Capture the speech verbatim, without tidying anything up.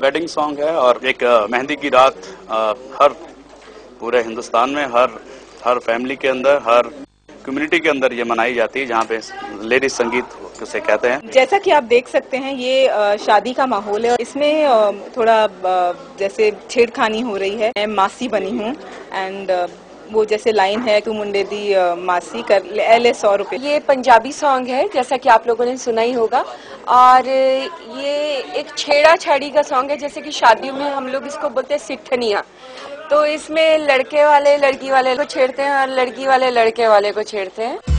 Wedding song है और एक मेहंदी की रात आ, हर पूरे हिंदुस्तान में हर हर फैमिली के अंदर, हर कम्युनिटी के अंदर ये मनाई जाती है, जहाँ पे लेडीज संगीत उसे कहते हैं। जैसा कि आप देख सकते हैं ये शादी का माहौल है। इसमें थोड़ा जैसे छेड़खानी हो रही है। मैं मासी बनी हूँ एंड वो जैसे लाइन है तू मुंडे दी मासी कर ले सौ रुपए। ये पंजाबी सॉन्ग है जैसा कि आप लोगों ने सुना ही होगा और ये एक छेड़ा छाड़ी का सॉन्ग है। जैसे कि शादियों में हम लोग इसको बोलते हैं सिट्ठनिया। तो इसमें लड़के वाले लड़की वाले को छेड़ते हैं और लड़की वाले लड़के वाले को छेड़ते हैं।